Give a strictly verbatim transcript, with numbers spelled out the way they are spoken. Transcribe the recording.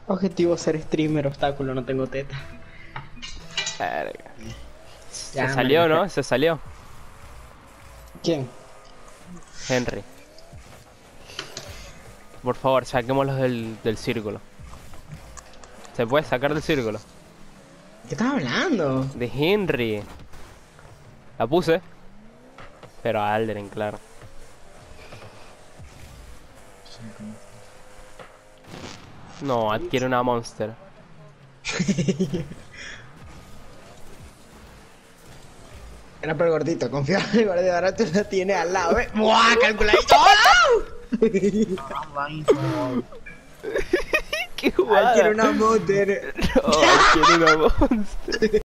Objetivo ser streamer, obstáculo, no tengo teta. Verga. Se Ya, salió, man, ¿no? Se salió. ¿Quién? Henry. Por favor, saquémoslos del, del círculo. ¿Se puede sacar del círculo? ¿Qué estás hablando? De Henry. La puse. Pero a Alderen, claro. No, adquiere una monster. Era por el gordito, confía en el gordito, ahora tú lo tienes al lado, ¿ves? ¡Buah! ¡Calculadito! ¡Qué jugada! Quiero una motor. No, adquiere una monster.